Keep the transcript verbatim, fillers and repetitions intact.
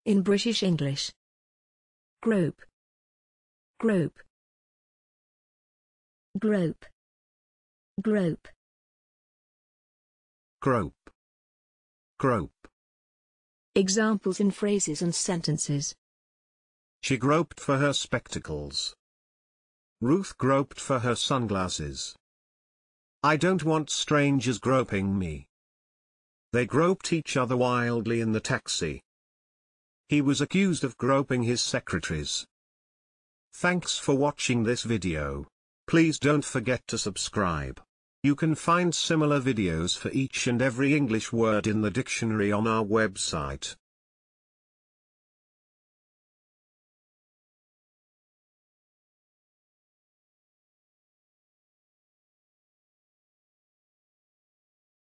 In British English. Grope. Grope. Grope. Grope. Grope. Grope. Examples in phrases and sentences. She groped for her spectacles. Ruth groped for her sunglasses. I don't want strangers groping me. They groped each other wildly in the taxi. He was accused of groping his secretaries. Thanks for watching this video. Please don't forget to subscribe. You can find similar videos for each and every English word in the dictionary on our website.